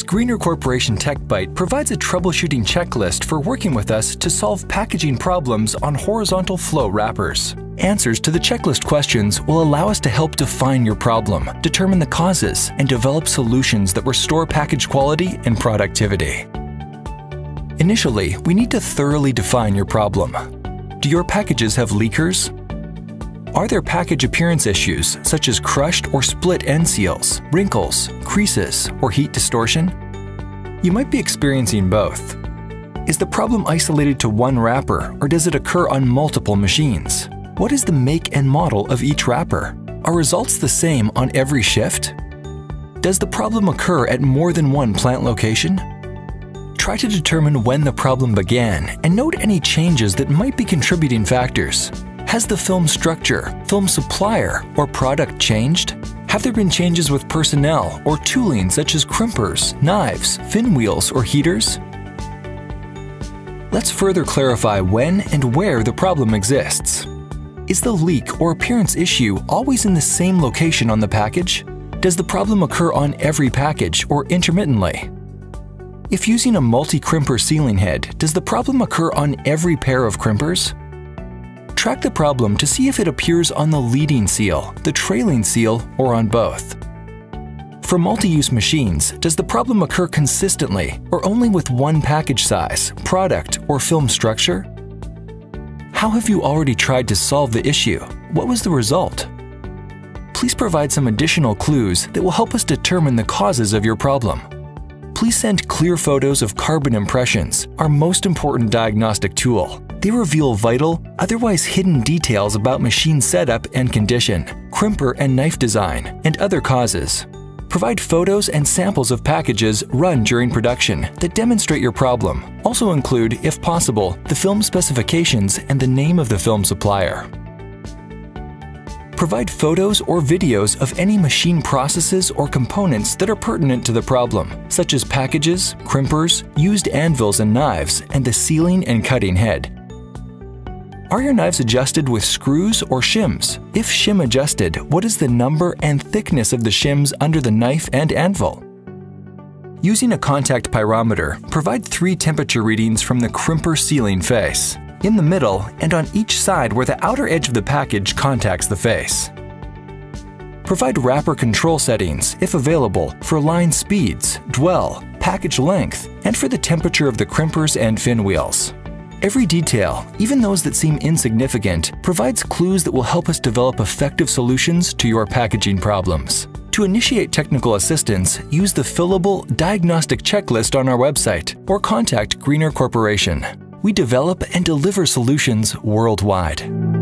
Greener Corporation TechBite provides a troubleshooting checklist for working with us to solve packaging problems on horizontal flow wrappers. Answers to the checklist questions will allow us to help define your problem, determine the causes, and develop solutions that restore package quality and productivity. Initially, we need to thoroughly define your problem. Do your packages have leakers? Are there package appearance issues such as crushed or split end seals, wrinkles, creases, or heat distortion? You might be experiencing both. Is the problem isolated to one wrapper, or does it occur on multiple machines? What is the make and model of each wrapper? Are results the same on every shift? Does the problem occur at more than one plant location? Try to determine when the problem began and note any changes that might be contributing factors. Has the film structure, film supplier, or product changed? Have there been changes with personnel or tooling such as crimpers, knives, fin wheels, or heaters? Let's further clarify when and where the problem exists. Is the leak or appearance issue always in the same location on the package? Does the problem occur on every package or intermittently? If using a multi-crimper sealing head, does the problem occur on every pair of crimpers? Track the problem to see if it appears on the leading seal, the trailing seal, or on both. For multi-use machines, does the problem occur consistently or only with one package size, product, or film structure? How have you already tried to solve the issue? What was the result? Please provide some additional clues that will help us determine the causes of your problem. Please send clear photos of carbon impressions, our most important diagnostic tool. They reveal vital, otherwise hidden details about machine setup and condition, crimper and knife design, and other causes. Provide photos and samples of packages run during production that demonstrate your problem. Also include, if possible, the film specifications and the name of the film supplier. Provide photos or videos of any machine processes or components that are pertinent to the problem, such as packages, crimpers, used anvils and knives, and the sealing and cutting head. Are your knives adjusted with screws or shims? If shim adjusted, what is the number and thickness of the shims under the knife and anvil? Using a contact pyrometer, provide 3 temperature readings from the crimper sealing face, in the middle, and on each side where the outer edge of the package contacts the face. Provide wrapper control settings, if available, for line speeds, dwell, package length, and for the temperature of the crimpers and fin wheels. Every detail, even those that seem insignificant, provides clues that will help us develop effective solutions to your packaging problems. To initiate technical assistance, use the fillable diagnostic checklist on our website or contact Greener Corporation. We develop and deliver solutions worldwide.